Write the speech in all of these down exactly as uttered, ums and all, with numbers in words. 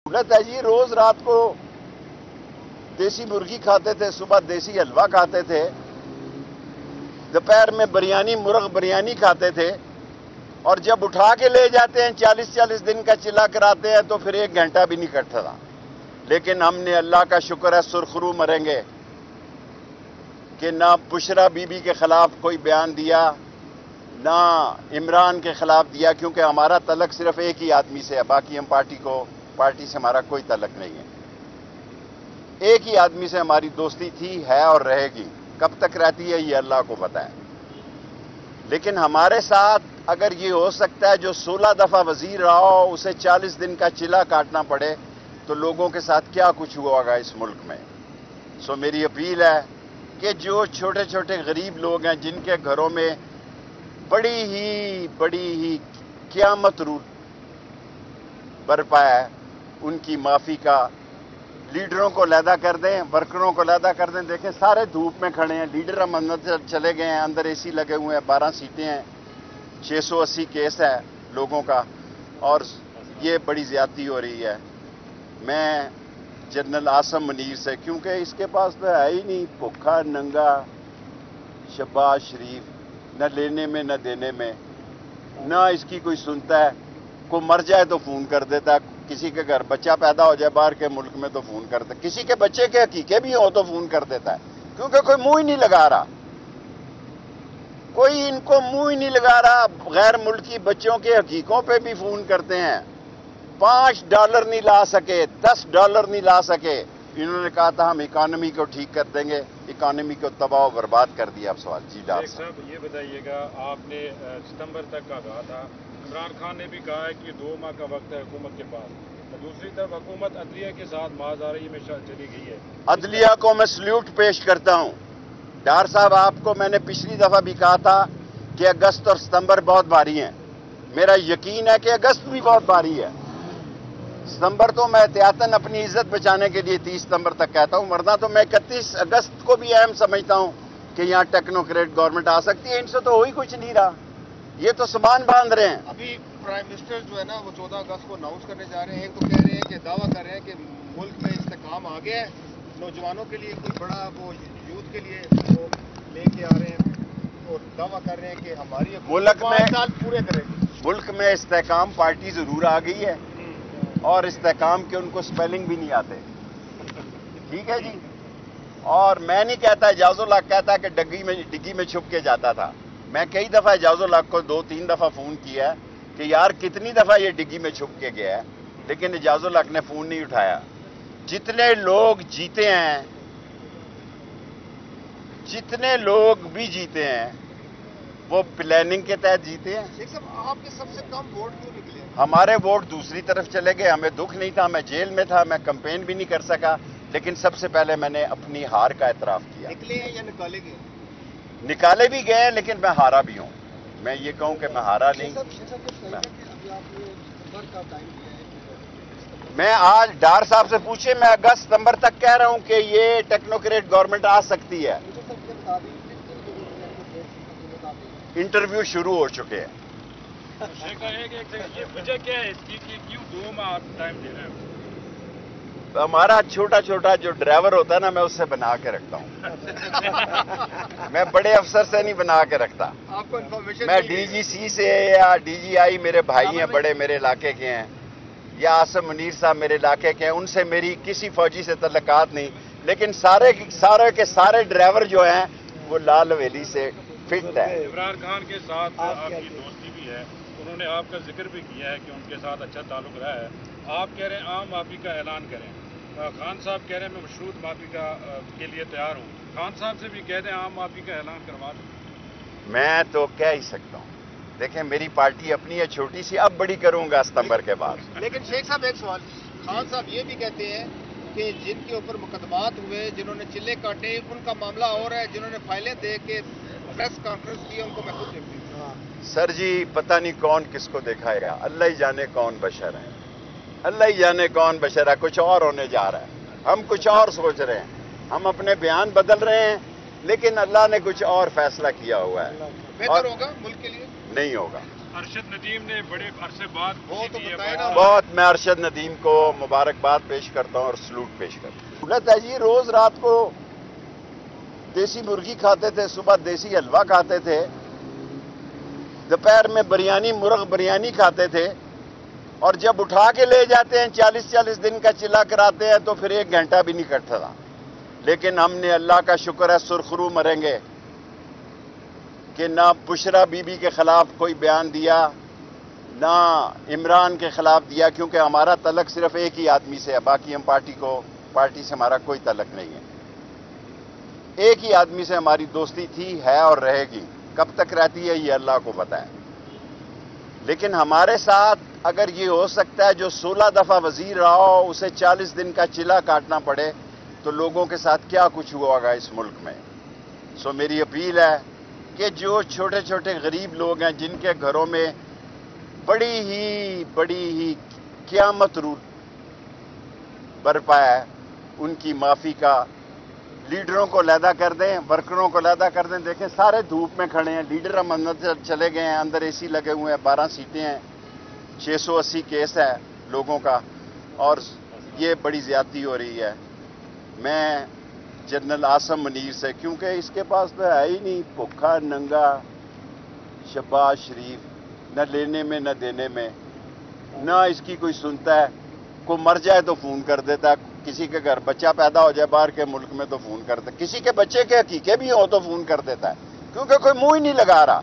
है जी। रोज रात को देसी मुर्गी खाते थे, सुबह देसी हलवा खाते थे, दोपहर में बिरयानी मुर्ग बिरयानी खाते थे, और जब उठा के ले जाते हैं चालीस चालीस दिन का चिल्ला कराते हैं तो फिर एक घंटा भी नहीं कटता था। लेकिन हमने अल्लाह का शुक्र है सुरखरू मरेंगे कि ना बुशरा बीबी के खिलाफ कोई बयान दिया, ना इमरान के खिलाफ दिया, क्योंकि हमारा तलक सिर्फ एक ही आदमी से है, बाकी हम पार्टी को पार्टी से हमारा कोई तलक नहीं है। एक ही आदमी से हमारी दोस्ती थी, है और रहेगी। कब तक रहती है ये अल्लाह को पता है। लेकिन हमारे साथ अगर ये हो सकता है जो सोलह दफा वजीर रहा हो उसे चालीस दिन का चिल्ला काटना पड़े, तो लोगों के साथ क्या कुछ हुआ होगा इस मुल्क में। सो मेरी अपील है कि जो छोटे छोटे गरीब लोग हैं जिनके घरों में बड़ी ही बड़ी ही क़यामत रूप बरपा है, उनकी माफ़ी का लीडरों को लैदा कर दें, वर्करों को लैदा कर दें। देखें सारे धूप में खड़े हैं, लीडर हम अंदर चले गए हैं, अंदर एसी लगे हुए हैं, बारह सीटें हैं, छह सौ अस्सी केस है लोगों का, और ये बड़ी ज़्यादती हो रही है। मैं जनरल आसम मुनीर से, क्योंकि इसके पास तो है ही नहीं, भूखा नंगा शहबाज शरीफ, न लेने में न देने में, न इसकी कोई सुनता है। को मर जाए तो फ़ोन कर देता है, किसी के घर बच्चा पैदा हो जाए बाहर के मुल्क में तो फ़ोन करता है, किसी के बच्चे के हकीके भी हो तो फ़ोन कर देता है, क्योंकि कोई मुंह ही नहीं लगा रहा, कोई इनको मुंह ही नहीं लगा रहा। गैर मुल्की बच्चों के हकीकों पे भी फ़ोन करते हैं। पाँच डॉलर नहीं ला सके, दस डॉलर नहीं ला सके। इन्होंने कहा था हम इकॉनमी को ठीक कर देंगे, इकॉनमी को तबाह बर्बाद कर दिया। अब सवाल जी डॉक्टर साहब ये बताइएगा, आपने सितंबर तक का कहा था, इमरान खान ने भी कहा है कि दो माह का वक्त है हुकूमत के पास, तो दूसरी तरफ हुकूमत अदलिया के साथ माज़ारी में चली गई है। अदलिया को मैं सल्यूट पेश करता हूँ। डार साहब आपको मैंने पिछली दफ़ा भी कहा था कि अगस्त और सितंबर बहुत भारी हैं। मेरा यकीन है कि अगस्त भी बहुत भारी है। सितंबर तो मैं एहतियातन अपनी इज्जत बचाने के लिए तीस सितंबर तक कहता हूँ, वरना तो मैं इकतीस अगस्त को भी अहम समझता हूँ कि यहाँ टेक्नोक्रेट गवर्नमेंट आ सकती है। इनसे तो हो ही कुछ नहीं रहा, ये तो सामान बांध रहे हैं। अभी प्राइम मिनिस्टर जो है ना वो चौदह अगस्त को अनाउंस करने जा रहे हैं। एक तो कह रहे हैं कि दावा कर रहे हैं कि मुल्क में इस्तेकाम आ गया है, नौजवानों के लिए कोई बड़ा वो यूथ के लिए वो लेके आ रहे हैं, और दावा कर रहे हैं कि हमारी मुल्क में साल पूरे करेंगे। मुल्क में इस्तेकाम पार्टी जरूर आ गई है, और इस्तेकाम के उनको स्पेलिंग भी नहीं आते। ठीक है जी। और मैं नहीं कहता, एजाजुल हक कहता है कि डिग्गी में डिग्गी में छुप के जाता था। मैं कई दफ़ा एजाजुल हक को दो तीन दफ़ा फ़ोन किया है कि यार कितनी दफ़ा ये डिग्गी में छुप के गया है, लेकिन एजाजुल हक ने फ़ोन नहीं उठाया। जितने लोग जीते हैं, जितने लोग भी जीते हैं वो प्लानिंग के तहत जीते हैं। शेख साहब आपके सबसे कम वोट क्यों निकले? हमारे वोट दूसरी तरफ चले गए। हमें दुख नहीं था, मैं जेल में था, मैं कैंपेन भी नहीं कर सका, लेकिन सबसे पहले मैंने अपनी हार का एतराफ़ किया। निकले हैं या निकाले गए? निकाले भी गए, लेकिन मैं हारा भी हूँ। मैं ये कहूँ कि मैं हारा नहीं। मैं आज डार साहब से पूछे, मैं अगस्त सितंबर तक कह रहा हूँ कि ये टेक्नोक्रेट गवर्नमेंट आ सकती है। इंटरव्यू शुरू हो चुके हैं। ये वजह क्या है इसकी कि क्यों दो माह टाइम दे रहे हैं? हमारा छोटा छोटा जो ड्राइवर होता है ना, मैं उससे बना के रखता हूँ। मैं बड़े अफसर से नहीं बना के रखता। आपको इन्फॉर्मेशन मैं डीजीसी से या डीजीआई मेरे भाई हैं, बड़े मेरे इलाके के हैं, या आसम मुनीर साहब मेरे इलाके के हैं, उनसे मेरी किसी फौजी से तल्लुकात नहीं। लेकिन सारे सारे के सारे ड्राइवर जो हैं वो लाल हवेली से फिट है। इमरान खान के साथ आपकी दोस्ती भी है, उन्होंने आपका जिक्र भी किया है कि उनके साथ अच्छा ताल्लुक रहा है। आप कह रहे हैं आम माफी का ऐलान करें, खान साहब कह रहे हैं मैं मशरूत माफी का के लिए तैयार हूँ। खान साहब से भी कह दें आम माफी का ऐलान करवा दें। मैं तो कह ही सकता हूँ। देखें मेरी पार्टी अपनी है छोटी सी, अब बड़ी करूंगा सितंबर के बाद। लेकिन शेख साहब एक सवाल, खान साहब ये भी कहते हैं कि जिनके ऊपर मुकदमात हुए, जिन्होंने चिल्ले काटे, उनका मामला और है, जिन्होंने फाइलें दे के प्रेस कॉन्फ्रेंस की उनको मैं खुद देखती हूँ। सर जी पता नहीं कौन किसको दिखाएगा, अल्लाह ही जाने कौन बशर है, अल्लाह ही जाने कौन बशर है। कुछ और होने जा रहा है, हम कुछ और सोच रहे हैं, हम अपने बयान बदल रहे हैं, लेकिन अल्लाह ने कुछ और फैसला किया हुआ है। बेहतर होगा मुल्क के लिए? नहीं होगा। अरशद नदीम ने बड़े अरसे बाद वो तो बताए ना। बहुत मैं अरशद नदीम को मुबारकबाद पेश करता हूँ और सलूट पेश करता हूँ। सहूलत है जी, रोज रात को देसी मुर्गी खाते थे, सुबह देसी हलवा खाते थे, दोपहर में बिरयानी मुर्ग बिरयानी खाते थे, और जब उठा के ले जाते हैं चालीस चालीस दिन का चिल्ला कराते हैं तो फिर एक घंटा भी नहीं कटता था। लेकिन हमने अल्लाह का शुक्र है सुरखरू मरेंगे कि ना बुशरा बीबी के खिलाफ कोई बयान दिया, ना इमरान के खिलाफ दिया, क्योंकि हमारा तलक सिर्फ एक ही आदमी से है, बाकी हम पार्टी को पार्टी से हमारा कोई तलक नहीं है। एक ही आदमी से हमारी दोस्ती थी, है और रहेगी। कब तक रहती है ये अल्लाह को पता है। लेकिन हमारे साथ अगर ये हो सकता है जो सोलह दफा वजीर रहा हो उसे चालीस दिन का चिल्ला काटना पड़े, तो लोगों के साथ क्या कुछ हुआ होगा इस मुल्क में। सो मेरी अपील है कि जो छोटे छोटे गरीब लोग हैं जिनके घरों में बड़ी ही बड़ी ही क़यामत रू बरपा है, उनकी माफ़ी का लीडरों को लैदा कर दें, वर्करों को लैदा कर दें। देखें सारे धूप में खड़े हैं, लीडर हम अंदर चले गए हैं, अंदर एसी लगे हुए हैं, बारह सीटें हैं, छः सौ अस्सी केस है लोगों का, और ये बड़ी ज़्यादती हो रही है। मैं जनरल आसम मुनीर से, क्योंकि इसके पास तो है ही नहीं, भूखा नंगा शहबाज शरीफ, न लेने में न देने में, न इसकी कोई सुनता है। को मर जाए तो फ़ोन कर देता है, किसी के घर बच्चा पैदा हो जाए बाहर के मुल्क में तो फ़ोन करता है, किसी के बच्चे के हकीके भी हो तो फ़ोन कर देता है, क्योंकि कोई मुंह ही नहीं लगा रहा,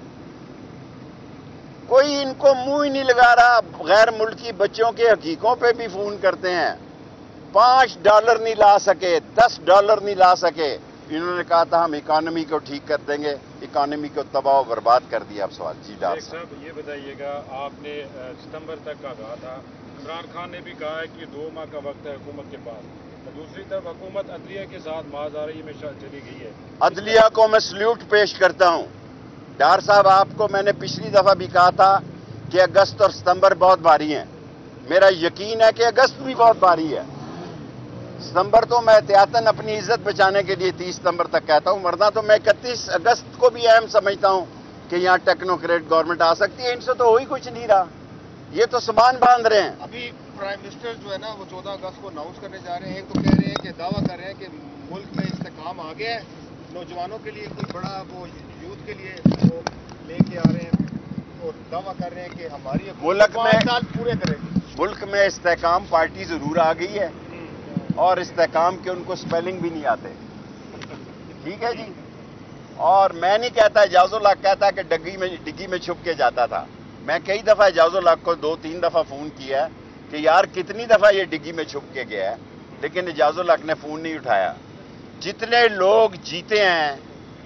कोई इनको मुंह ही नहीं लगा रहा। गैर मुल्की बच्चों के हकीकों पे भी फ़ोन करते हैं। पाँच डॉलर नहीं ला सके, दस डॉलर नहीं ला सके। इन्होंने कहा था हम इकॉनमी को ठीक कर देंगे, इकॉनमी को तबाह बर्बाद कर दिया। अब सवाल जी डॉक्टर साहब ये बताइएगा, आपने सितंबर तक का कहा था, इमरान खान ने भी कहा है कि दो माह का वक्त है हुकूमत के पास, दूसरी तरफ हुकूमत अदलिया के साथ माहदारी में चली गई है। अदलिया को मैं सल्यूट पेश करता हूँ। डार साहब, आपको मैंने पिछली दफा भी कहा था कि अगस्त और सितंबर बहुत भारी हैं। मेरा यकीन है कि अगस्त भी बहुत भारी है। सितंबर तो मैं एहतियातन अपनी इज्जत बचाने के लिए तीस सितंबर तक कहता हूँ, वरना तो मैं इकतीस अगस्त को भी अहम समझता हूँ कि यहाँ टेक्नोक्रेट गवर्नमेंट आ सकती है। इनसे तो हो ही कुछ नहीं रहा, ये तो सामान बांध रहे हैं। अभी प्राइम मिनिस्टर जो है ना वो चौदह अगस्त को अनाउंस करने जा रहे हैं। एक तो कह रहे हैं कि दावा कर रहे हैं कि मुल्क में इस्तेकाम आ गया है, नौजवानों के लिए कोई बड़ा वो यूथ के लिए वो लेके आ रहे हैं, और दावा कर रहे हैं कि हमारी मुल्क में साल पूरे करेगी। मुल्क में इस्तेकाम पार्टी जरूर आ गई है, और इस्तेकाम के उनको स्पेलिंग भी नहीं आते। ठीक है जी। और मैं नहीं कहता, एजाजुल हक कहता कि डिग्गी में डिग्गी में छुप के जाता था। मैं कई दफा एजाजुल हक को दो तीन दफा फोन किया है कि यार कितनी दफा ये डिग्गी में छुप के गया है, लेकिन एजाजुल हक ने फोन नहीं उठाया। जितने लोग जीते हैं,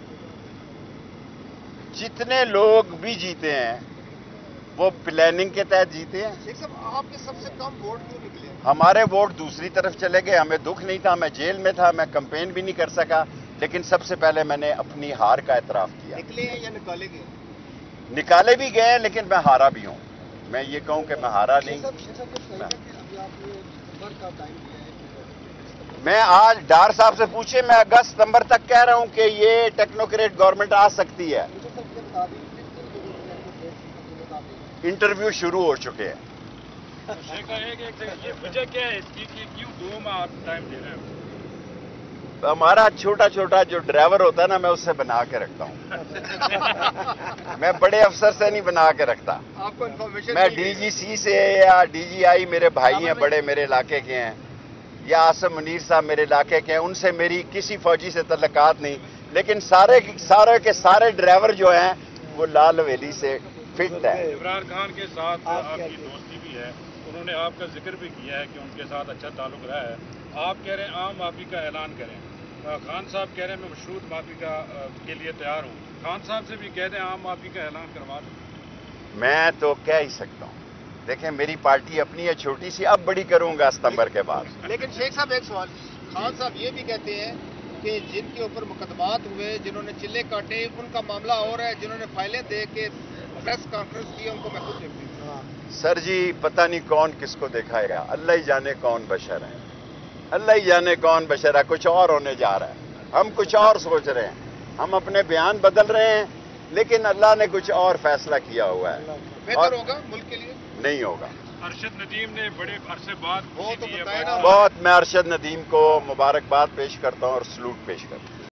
जितने लोग भी जीते हैं वो प्लानिंग के तहत जीते हैं। शेख साहब, आपके सबसे कम वोट क्यों निकले? हमारे वोट दूसरी तरफ चले गए। हमें दुख नहीं था, मैं जेल में था, मैं कैंपेन भी नहीं कर सका, लेकिन सबसे पहले मैंने अपनी हार का एतराफ किया। निकले हैं या निकाले गए? निकाले भी गए, लेकिन मैं हारा भी हूं। मैं ये कहूं कि मैं हारा नहीं। मैं आज डार साहब से पूछे, मैं अगस्त सितंबर तक कह रहा हूं कि ये टेक्नोक्रेट गवर्नमेंट आ सकती है। इंटरव्यू शुरू हो चुके हैं। ये वजह क्या है इसकी कि क्यों दो माह आप टाइम दे रहे हैं? हमारा छोटा छोटा जो ड्राइवर होता है ना, मैं उससे बना के रखता हूं। मैं बड़े अफसर से नहीं बना के रखता। आपको इन्फॉर्मेशन मैं डीजीसी से या डीजीआई मेरे भाई हैं, बड़े मेरे इलाके के हैं, या आसम मुनीर साहब मेरे इलाके के हैं, उनसे मेरी किसी फौजी से तल्लुकात नहीं। लेकिन सारे सारे के सारे ड्राइवर जो हैं वो लाल हवेली से फिट है। इमरान खान के साथ आपकी दोस्ती भी है, उन्होंने आपका जिक्र भी किया है कि उनके साथ अच्छा ताल्लुक रहा है। आप कह रहे हैं आम माफी का ऐलान करें, खान साहब कह रहे हैं मैं मशरूत माफी का के लिए तैयार हूँ। खान साहब से भी कह दें आम माफी का ऐलान करवा दें। मैं तो कह ही सकता हूँ। देखें, मेरी पार्टी अपनी है छोटी सी, अब बड़ी करूंगा सितंबर के बाद। लेकिन शेख साहब एक सवाल, खान साहब ये भी कहते हैं कि जिनके ऊपर मुकदमात हुए, जिन्होंने चिल्ले काटे, उनका मामला और है, जिन्होंने फाइलें दे के प्रेस कॉन्फ्रेंस की उनको मैं खुद देखती हूँ। सर जी, पता नहीं कौन किसको दिखाएगा, अल्लाह ही जाने कौन बशर है, अल्लाह ही जाने कौन बशर है। कुछ और होने जा रहा है, हम कुछ और सोच रहे हैं, हम अपने बयान बदल रहे हैं, लेकिन अल्लाह ने कुछ और फैसला किया हुआ है। बेहतर होगा मुल्क के लिए? नहीं होगा। अरशद नदीम ने बड़े अरसे बाद वो तो खुशी दी है, बताए ना। बहुत मैं अरशद नदीम को मुबारकबाद पेश करता हूँ और सलूट पेश करता हूँ।